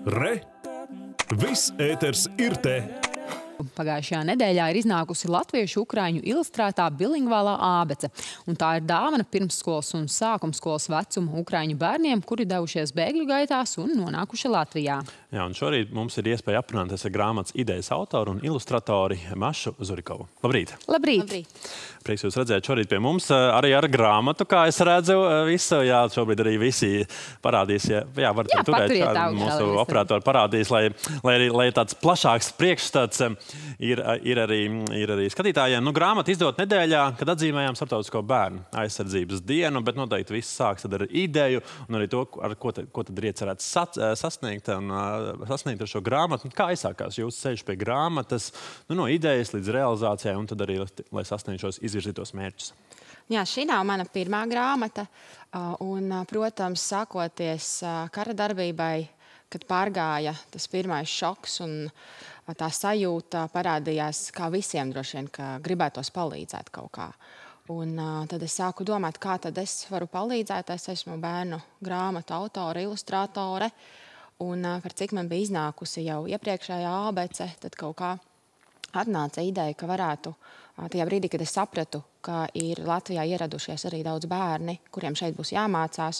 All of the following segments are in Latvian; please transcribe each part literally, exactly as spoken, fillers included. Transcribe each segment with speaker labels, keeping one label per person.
Speaker 1: Re! Viss ēters ir te!
Speaker 2: Pagājušajā nedēļā ir iznākusi latviešu ukraiņu ilustrētā bilingvālā ābece, un tā ir dāvana pirmsskolas un sākumskolas vecuma ukraiņu bērniem, kuri devušies bēgļu gaitās un nonākuši Latvijā.
Speaker 3: Jā, un šorīt mums ir iespēja aprunāties ar grāmatas idejas autoru un ilustratori Mašu Zurikovu. Labrīt!
Speaker 2: Labrīt!
Speaker 4: Labrīt.
Speaker 3: Prieks jūs redzēt šorīt pie mums arī ar grāmatu, kā es redzu visu. Jā, šobrīd arī visi parādīs, jā, jā varat
Speaker 2: jā,
Speaker 3: turēt šādi
Speaker 2: augšā,
Speaker 3: mūsu operatori parādīs, lai, lai, arī, lai tāds plašāks priekšstats ir, ir, arī, ir arī skatītājiem. Nu, grāmata izdot nedēļā, kad atzīmējām Starptautisko bērnu aizsardzības dienu, bet noteikti viss sāks tad ar ideju un arī to, ar ko, tad, ko tad ir iecerēts sasniegt, un, sasniegt ar šo grāmatu. Kā aizsākās jūsu ceļš pie grāmatas, nu, no idejas līdz realizācijai un tad arī, lai sasniegtu šos izvirzītos mērķus?
Speaker 4: Jā, šī nav mana pirmā grāmata, un, protams, sākoties kara darbībai, kad pārgāja tas pirmais šoks un tā sajūta parādījās kā visiem droši vien, ka gribētos palīdzēt kaut kā. Un tad es sāku domāt, kā tad es varu palīdzēt. Es esmu bērnu grāmatu autore, ilustrātore, un par cik man bija iznākusi jau iepriekšējā ābece, tad kaut kā atnāca ideja, ka varētu tajā brīdī, kad es sapratu, ka ir Latvijā ieradušies arī daudz bērni, kuriem šeit būs jāmācās,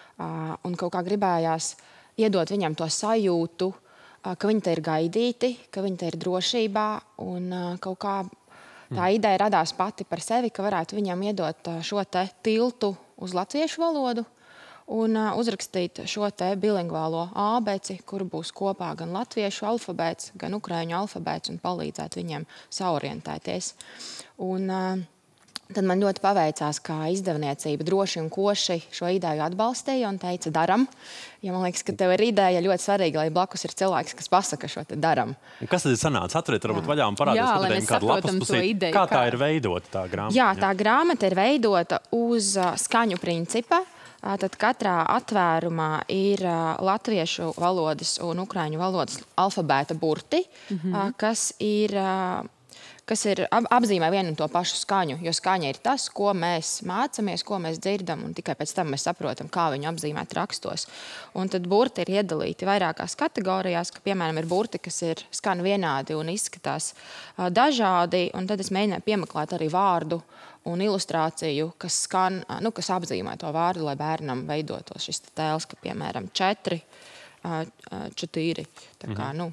Speaker 4: un kaut kā gribējās iedot viņam to sajūtu, ka viņi te ir gaidīti, ka viņi te ir drošībā, un kaut kā tā ideja radās pati par sevi, ka varētu viņam iedot šo te tiltu uz latviešu valodu un uzrakstīt šo te bilingvālo ābeci, kur būs kopā gan latviešu alfabēts, gan ukraiņu alfabēts, un palīdzēt viņiem saorientēties. Un tad man ļoti paveicās, kā izdevniecība droši un koši šo ideju atbalstīja un teica, daram. Ja man liekas, ka tev ir ideja ļoti svarīga, lai blakus ir cilvēks, kas pasaka šo te daram.
Speaker 3: Un kas tad ir sanāca? Atveriet varbūt vaļā un parādīs skatījumiem kādu lapas pusīt. Kā tā ir veidota tā grāmata?
Speaker 4: Jā, tā grāmata ir veidota uz skaņu principa. Tad katrā atvērumā ir latviešu valodas un ukraiņu valodas alfabēta burti, mm-hmm. kas ir... kas ir apzīmē vienu un to pašu skaņu, jo skaņa ir tas, ko mēs mācamies, ko mēs dzirdam, un tikai pēc tam mēs saprotam, kā viņu apzīmēt rakstos. Un tad burti ir iedalīti vairākās kategorijās, ka, piemēram, ir burti, kas ir skan vienādi un izskatās dažādi, un tad es mēģināju piemeklēt arī vārdu un ilustrāciju, kas skan, nu, kas apzīmē to vārdu, lai bērnam veidotos šis tēls, ka, piemēram, četri, četīri, tā kā, nu,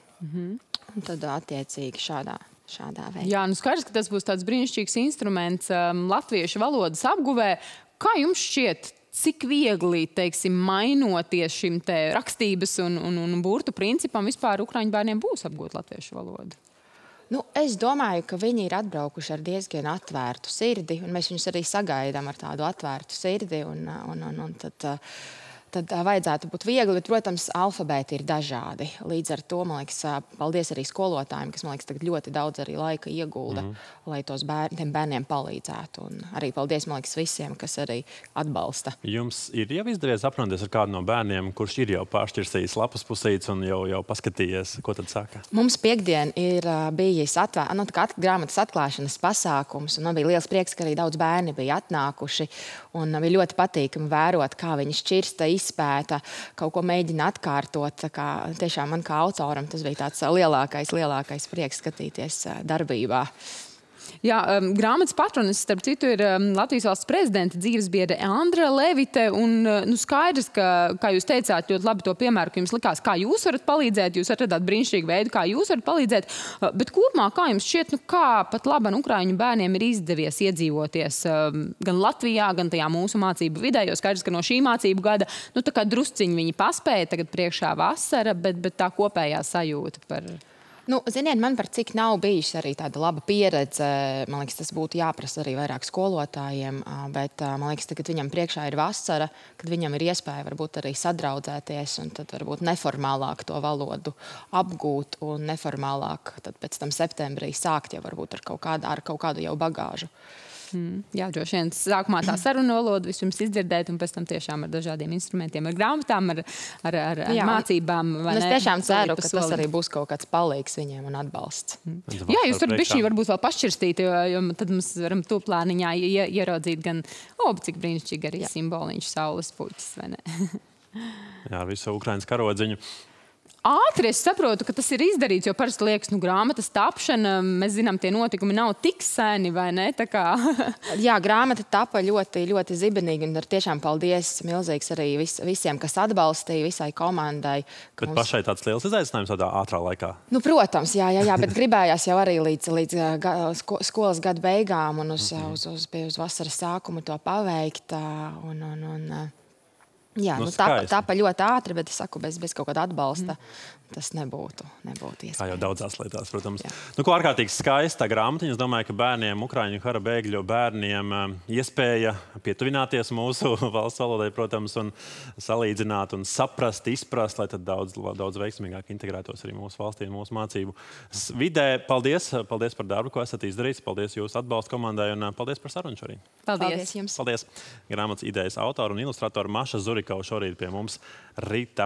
Speaker 4: un tad attiecīgi šādā.
Speaker 2: Jā, nu skaidrs, ka tas būs tāds brīnišķīgs instruments um, latviešu valodas apguvē. Kā jums šķiet, cik viegli, teiksim, mainoties šim te rakstības un, un, un burtu principam, vispār ukraiņu bērniem būs apgūt latviešu valodu?
Speaker 4: Nu, es domāju, ka viņi ir atbraukuši ar diezgan atvērtu sirdi, un mēs viņus arī sagaidām ar tādu atvērtu sirdi, un, un, un, un tad... tad vajadzētu būt viegli, bet, protams, alfabēti ir dažādi. Līdz ar to, man liekas, paldies arī skolotājiem, kas, man liekas, tagad ļoti daudz arī laika iegulda, mm-hmm. lai tos bērni, tiem bērniem palīdzētu. Un arī paldies, man liekas, visiem, kas arī atbalsta.
Speaker 3: Jums ir jau izdevies aprunāties ar kādu no bērniem, kurš ir jau pāršķirsījis lapas pusītes un jau, jau paskatījies, ko tad saka?
Speaker 4: Mums piekdien ir bijis atvēr, nu, tā kā at, grāmatas atklāšanas pasākums, un man bija liels prieks, ka arī daudz bērni bija atnākuši, un bija ļoti patīkami vērot, kā viņi šķirsta, izpēta, kaut ko mēģina atkārtot. Tā kā, tiešām man kā autoram tas bija tāds lielākais, lielākais prieks skatīties darbībā.
Speaker 2: Jā, um, grāmatas patronis, starp citu, ir um, Latvijas valsts prezidenta dzīvesbiedre Andra Levite, un nu, skaidrs, ka, kā jūs teicāt, ļoti labi to piemēru, ka jums likās, kā jūs varat palīdzēt, jūs atradāt brīnišķīgu veidu, kā jūs varat palīdzēt, uh, bet kopumā, kā jums šķiet, nu, kā pat laban ukraiņu bērniem ir izdevies iedzīvoties um, gan Latvijā, gan tajā mūsu mācību vidē, jo skaidrs, ka no šī mācību gada, nu, tā kā drusciņi viņi paspēja, tagad priekšā vasara, bet, bet tā kopējā sajūta par...
Speaker 4: Nu, ziniet, man par cik nav bijusi arī tāda laba pieredze. Man liekas, tas būtu jāprasa arī vairāk skolotājiem, bet man liekas, ka viņam priekšā ir vasara, kad viņam ir iespēja varbūt arī sadraudzēties un tad varbūt neformālāk to valodu apgūt un neformālāk tad pēc tam septembrī sākt jau varbūt ar kaut kādu, ar kaut kādu jau bagāžu.
Speaker 2: Mm, jā, droši vien sākumā tā saruna valoda vispirms izdzirdēt, un pēc tam tiešām ar dažādiem instrumentiem, ar grāmatām, ar, ar, ar, ar jā, mācībām.
Speaker 4: Un es tiešām ceru, ka tas arī būs kaut kāds palīgs viņiem un atbalsts.
Speaker 2: Mm. Jā, jūs tur bišķiņi varbūt vēl pašķirstīt, jo, jo tad mums varam tu plāniņā ieraudzīt gan, o, cik brīnišķīgi arī jā. Simboliņš saules puķis, vai ne?
Speaker 3: Jā, visu Ukrainas karodziņu.
Speaker 2: ātri es saprotu, ka tas ir izdarīts, jo parasti liekas, nu, grāmatas tapšana, mēs zinām, tie notikumi nav tik seni, vai ne? Tā kā...
Speaker 4: Jā, grāmata tapa ļoti, ļoti zibenīgi, un ar tiešām paldies milzīgs arī vis, visiem, kas atbalstīja, visai komandai.
Speaker 3: Bet mums... pašai tāds liels izaicinājums tādā ātrā laikā?
Speaker 4: Nu, protams, jā, jā, jā, bet gribējās jau arī līdz, līdz ga, sko, skolas gada beigām un uz, mm-hmm. uz, uz, uz, uz vasaras sākumu to paveikt. Un, un, un, jā, nu, nu, tāpa, tāpa ļoti ātri, bet es saku, bez, bez kaut kāda atbalsta. Mm. Tas nebūtu, nebūtu iespējams.
Speaker 3: Kā jau daudzās lietās, protams. Jā. Nu, ko ārkārtīgi skaista grāmatiņa. Es domāju, ka bērniem, Ukraiņu kara bēgļu bērniem iespēja pietuvināties mūsu valsts valodai, protams, un salīdzināt un saprast, izprast, lai tad daudz, daudz veiksmīgāk integrētos arī mūsu valstī un mūsu mācību vidē. Paldies, paldies par darbu, ko esat izdarījis. Paldies jūsu atbalsta komandai un paldies par sarunu šorīt.
Speaker 2: Paldies.
Speaker 4: Paldies jums.
Speaker 3: Paldies. Grāmatas idejas autora un ilustratora Maša Zurikova šorīt pie mums Rītā.